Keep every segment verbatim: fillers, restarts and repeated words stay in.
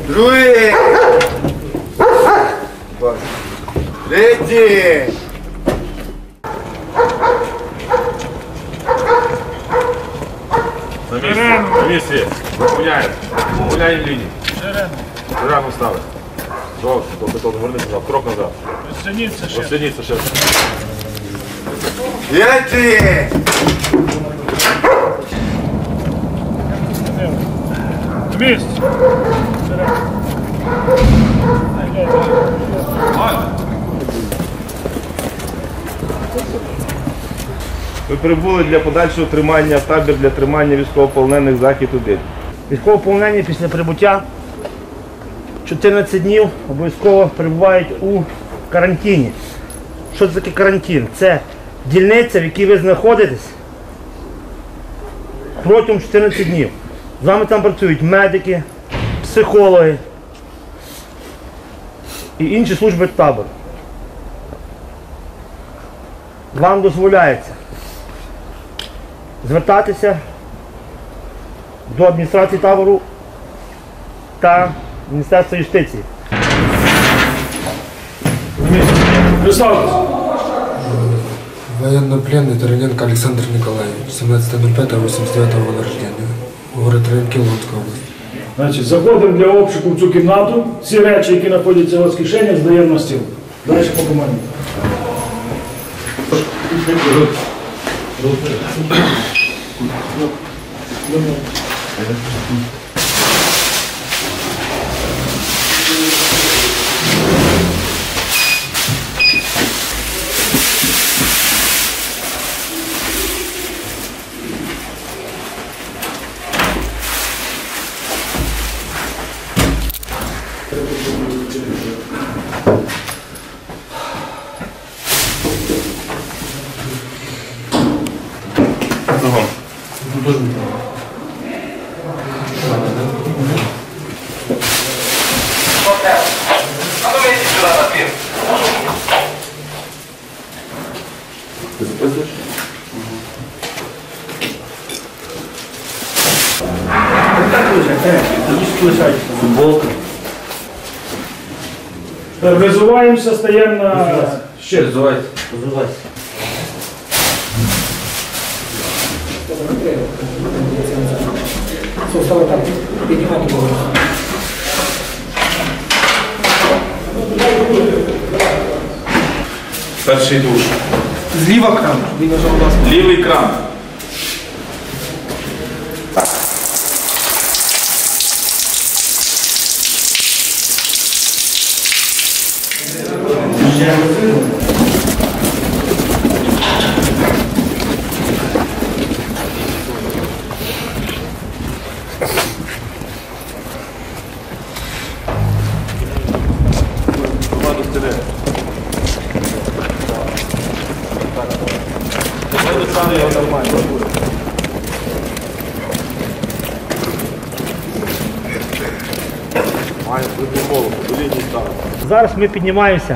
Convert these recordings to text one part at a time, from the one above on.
Другий. Третій. На місці. На місці. Гуляємо. Гуляємо лінії. Шеренгу стали. Довше, тобто горнися назад. Крок назад. Розтягніться ще. Розтягніться ще. П'ятий. На місці. Ви прибули для подальшого тримання в табір для тримання військовополонених захід один. Військовополонені після прибуття чотирнадцять днів обов'язково перебувають у карантині. Що це таке карантин? Це дільниця, в якій ви знаходитесь протягом чотирнадцяти днів. З вами там працюють медики, психологи і інші служби табору. Вам дозволяється звертатися до адміністрації табору та Міністерства юстиції. Представтесь. Военнопленный Тараненко Александр Николаевич, семнадцатое ноль пятое восемьдесят девятого года рождения, город Тараненки, Луганская область. Значить, заходимо для обшуку в цю кімнату. Всі речі, які знаходяться у вас в кишенях, здаємо на стіл. Далі по команді. Визуваємося, стаємо на ще. Визувайся. Перший душ. Зліва кран. Лівий кран. Зараз ми піднімаємося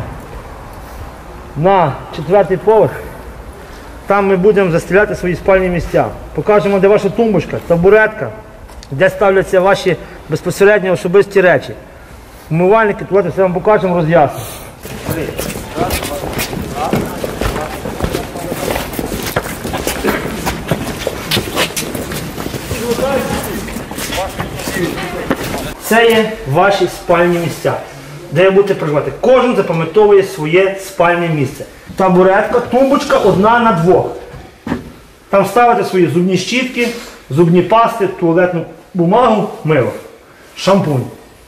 на четвертий поверх. Там ми будемо застеляти свої спальні місця. Покажемо, де ваша тумбочка, табуретка, де ставляться ваші безпосередньо особисті речі. Умивальники, туалети, все вам покажемо, роз'яснимо. Це є ваші спальні місця, де ви будете проживати. Кожен запам'ятовує своє спальне місце. Табуретка, тумбочка одна на двох. Там ставите свої зубні щітки, зубні пасти, туалетну бумагу, мило, шампунь.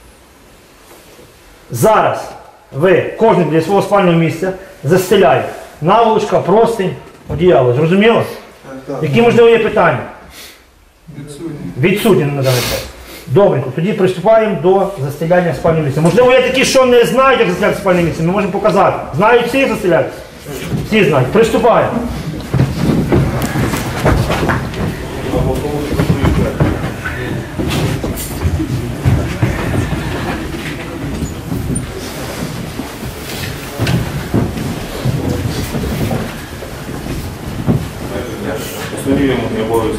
Зараз ви кожен для свого спального місця застеляєте наволочка, простинь, одіяло. Зрозуміло? Які, можливо, є питання? Відсутні. Відсутні на даний час. Добренько, тоді приступаємо до застеляння спального місця. Можливо, є такі, що не знають, як застеляти спальне місце, ми можемо показати. Знають всі, як застеляти? Всі знають. Приступаємо. Посилюємо не обов'язково.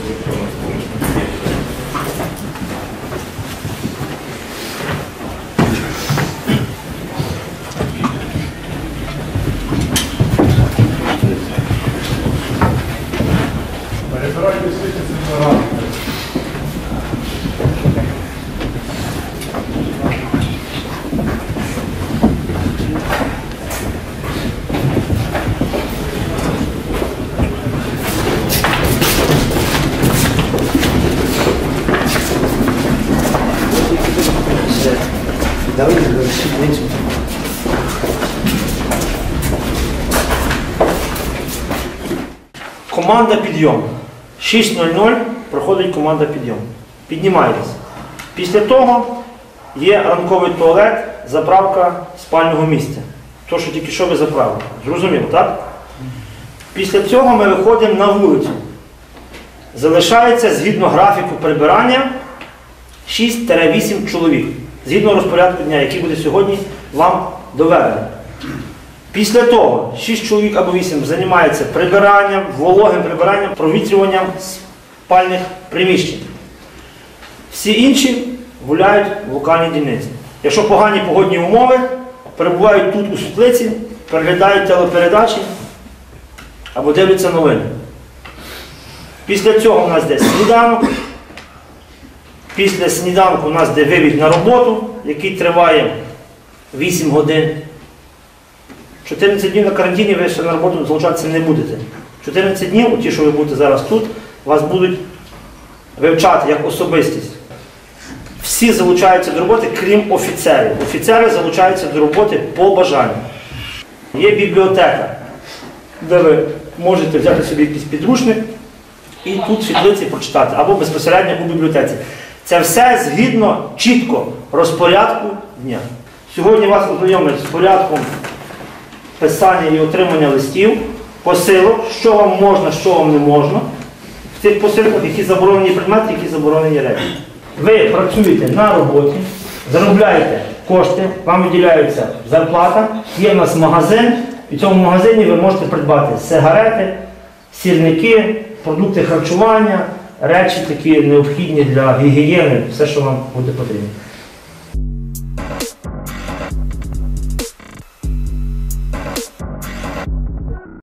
Давай сідницю. Команда підйом. шість нуль нуль проходить команда підйом. Піднімаєтесь. Після того є ранковий туалет, заправка спального місця. То, що тільки що ви заправили. Зрозуміло, так? Після цього ми виходимо на вулицю. Залишається, згідно графіку прибирання, шість-вісім чоловік. Згідно розпорядку дня, який буде сьогодні вам доведений. Після того шість чоловік або вісім займається прибиранням, вологим прибиранням, провітрюванням спальних приміщень. Всі інші гуляють в локальній дільниці. Якщо погані погодні умови, перебувають тут у світлиці, переглядають телепередачі або дивляться новини. Після цього у нас йде сніданок. Після сніданку у нас йде вивід на роботу, який триває вісім годин. чотирнадцять днів на карантині ви ще на роботу залучатися не будете. чотирнадцять днів, ті, що ви будете зараз тут, вас будуть вивчати як особистість. Всі залучаються до роботи, крім офіцерів. Офіцери залучаються до роботи по бажанню. Є бібліотека, де ви можете взяти собі якийсь підручник і тут в світлиці прочитати, або безпосередньо у бібліотеці. Це все згідно чітко розпорядку дня. Сьогодні вас ознайомлять з порядком писання і отримання листів, посилок, що вам можна, що вам не можна. В цих посилках, які заборонені предмети, які заборонені речі. Ви працюєте на роботі, заробляєте кошти, вам виділяється зарплата, є в нас магазин, і в цьому магазині ви можете придбати сигарети, сірники, продукти харчування, речі такі необхідні для гігієни, все, що вам буде потрібно.